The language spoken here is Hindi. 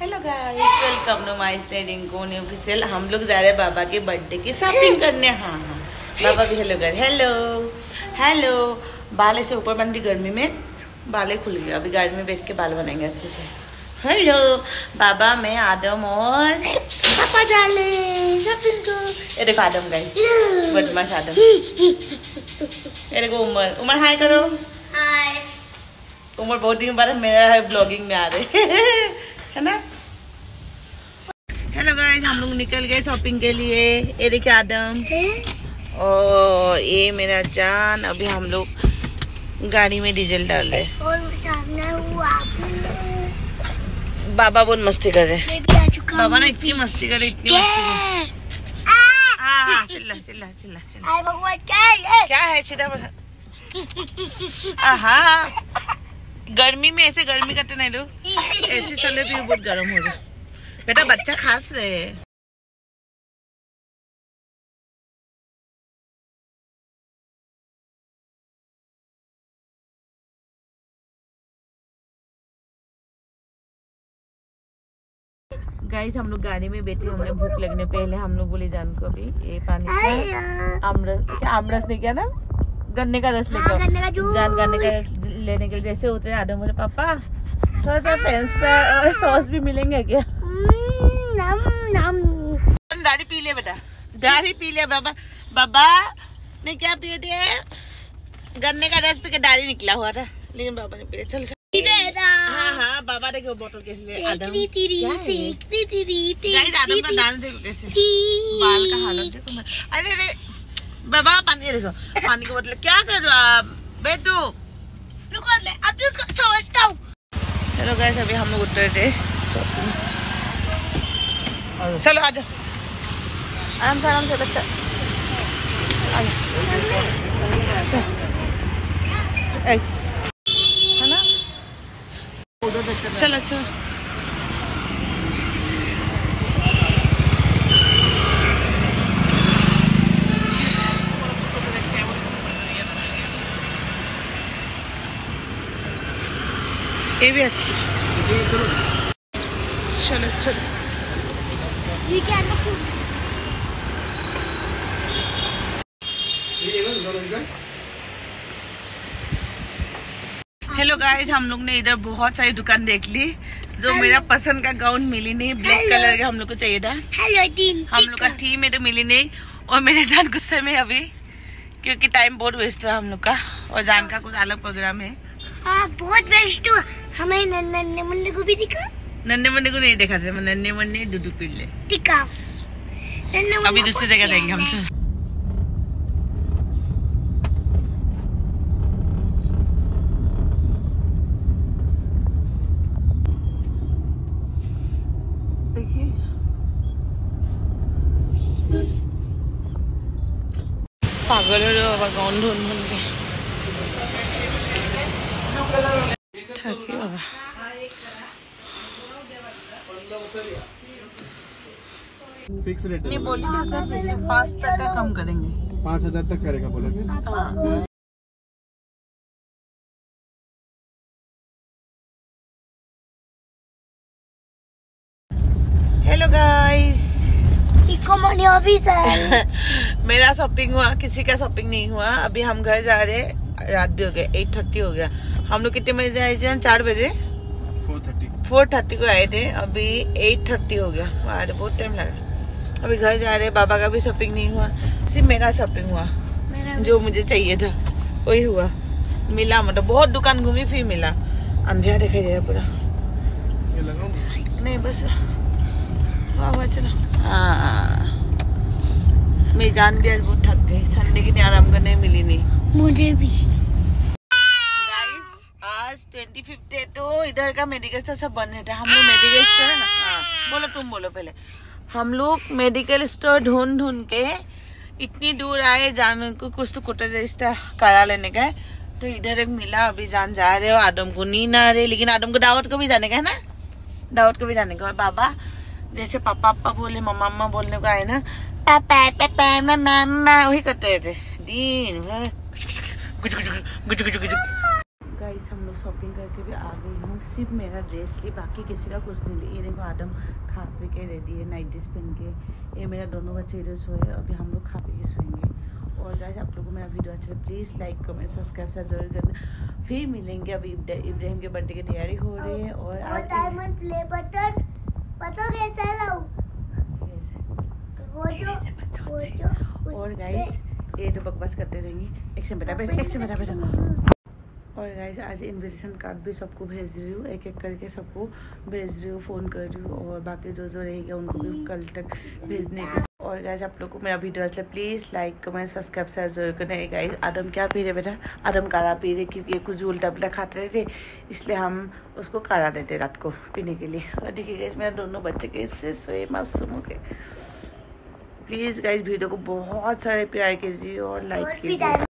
Hello guys, welcome to my study कोनी ऑफिशियल। हम लोग जा रहे हैं बाबा के बर्थडे की शॉपिंग करने। हाँ बाबा भी हेलो कर। Hello hello. बाल ऐसे ऊपर बन रही गर्मी में, बालें खुल गए। अभी गाड़ी में बैठ के बाल बनाएंगे अच्छे से। हेलो बाबा, मैं आदम और पापा जा ले शॉपिंग को। ये देखो आदम गाइस, बदमाश आदम। ये देखो उमर। उमर हाय करो। हाय। उमर बहुत दिन बाद मेरा ब्लॉगिंग में आ रहे है ना। हेलो गाइस, हम लोग निकल गए शॉपिंग के लिए। ये देखिए आदम और ये मेरा जान। अभी हम लोग गाड़ी में डीजल डाल रहे। और सामने हुआ बाबा बहुत मस्ती कर रहे। मैं भी आ चुका हूँ। बाबा ने इतनी मस्ती करे, इतनी मस्ती करे। हाँ चिल्ला चिल्ला चिल्ला चिल्ला। आए भगवान क्या है सीधा हाँ। गर्मी में ऐसे गर्मी करते नहीं लोग, ऐसे चले भी बहुत गर्म हो रहा। बेटा बच्चा खास रहे। गाइस हम लोग गाड़ी में बैठे, हमने भूख लगने पहले हम लोग बोले जान को अभी ये पानी का आमरस नहीं क्या ना, गन्ने का रस लेकर जान गन्ने का रस लेने के लिए जैसे उतरे आदम बोले पापा थोड़ा सा फ्रेंच फ्राई और सॉस भी मिलेंगे क्या। दाढ़ी पी ले बेटा, दाढ़ी पी ले। बाबा बाबा ने क्या पिए थे, गन्ने का रस पी के दाढ़ी निकला हुआ था, लेकिन बाबा ने पिए। चल हाँ बाबा देखो बोतल कैसे ले। आदम आदम का डांस देखो कैसे, बाल का हालत देखो। अरे अरे बाबा पानी देखो, पानी की बोतल। क्या कर रहे हो आप बेटू, रुको मैं अभी उसको समझता हूँ। हेलो गाइस, अभी हम लोग उतर रहे शॉपिंग। चलो आ जाओ आराम से बच्चा है ना। चलो चलो ये भी अच्छा। चलो चलो ये क्या हेलो गाइस, हम लोग ने इधर बहुत सारी दुकान देख ली। जो मेरा पसंद का गाउन मिली नहीं, ब्लैक कलर का हम लोग को चाहिए था। हम लोग का थी में तो मिली नहीं। और मेरे जान गुस्से में अभी, क्योंकि टाइम बहुत वेस्ट हुआ हम लोग का, और जान का कुछ अलग प्रोग्राम है। हाँ बहुत वेस्ट हुआ। हमें नन्हे मुन्ने को भी दिखा। नन्हे मुन्ने को नहीं देखा, नन्हे मुन्ने दूध पी ले दिखा। अभी दूसरी जगह देंगे हम सब। देखिए पागल हो रहे बाबा, गाउन ढूंढ ढूंढ के थके बाबा। फिक्स रेट नहीं बोली थी उसने, फिक्स 5 तक का कम करेंगे। 5000 तक करेगा बोले। हाँ। Hello guys, economy officer. मेरा शॉपिंग हुआ, किसी का शॉपिंग नहीं हुआ। अभी हम घर जा रहे, रात भी हो गया, 8:30 हो गया। हम लोग कितने बजे आए थे? 4 बजे 4:30 को आए थे। अभी 8:30 हो गया। अरे बहुत टाइम लगा। अभी घर जा रहे। बाबा का भी शॉपिंग नहीं हुआ, सिर्फ मेरा शॉपिंग हुआ। जो मुझे चाहिए था वही हुआ, मिला। मतलब बहुत दुकान घूमी फिर मिला। अंधेरा दिखाई दे रहा पूरा। नहीं बस वाह चलो। हाँ मेरी जान भी आज बहुत थक गई। संडे की नहीं आराम करने मिली नहीं मुझे भी। गाइस आज 25 है, तो इधर का मेडिकल स्टोर सब बंद है। हम लोग मेडिकल स्टोर है ना। हाँ बोलो, तुम बोलो पहले। हम लोग मेडिकल स्टोर ढूंढ ढूंढ के इतनी दूर आए, जान को कुछ तो कोटा रिश्ता करा लेने का है, तो इधर एक मिला। अभी जान जा रहे हो, आदम को नींद आ रही, लेकिन आदम को दावत को भी जाने का है ना, दावत को भी जाने का। और बाबा जैसे पापा पापा बोले, मम्मा मम्मा बोलने को आए ना, पापा पापा मम्मा वही करते रहते दिन भर। गाइस हम लोग शॉपिंग करके भी आ गई हूँ। सिर्फ मेरा ड्रेस ली, बाकी किसी का कुछ नहीं ली। ये देखो आदम खा पी के रेडी है, नाइट ड्रेस पहन के। ये मेरा दोनों बच्चे इधर सोए, अभी हम लोग खा पी के सोएंगे। और गाइस आप लोगों को मेरा वीडियो अच्छा लगे प्लीज़ लाइक कमेंट सब्सक्राइब जरूर करना। फिर मिलेंगे। अभी इब्राहिम के बर्थडे की तैयारी हो रही है। और आज डायमंड प्ले बटन पता कैसा लाऊं? और गाइस ये तो बकवास करते रहेंगी। एक से बेटा और गाइस आज इन्विटेशन कार्ड भी सबको भेज रही हूँ, एक एक करके सबको भेज रही हूँ, फ़ोन कर रही हूँ। और बाकी जो रहेगा उनको भी कल तक भेजने की। और गाइस आप लोग को मेरा वीडियो अच्छा please like comment subscribe share जरूर करना। गाइस आदम क्या पी रहे बेटा? आदम काढ़ा पी रहे, क्योंकि कुछ उल्टा पुल्टा खाते रहे थे, इसलिए हम उसको काढ़ा देते रात को पीने के लिए। और देखिए गाइस मेरे दोनों बच्चे कैसे सोए मासूम के। प्लीज़ गाइस वीडियो को बहुत सारे प्यार कीजिए और लाइक कीजिए।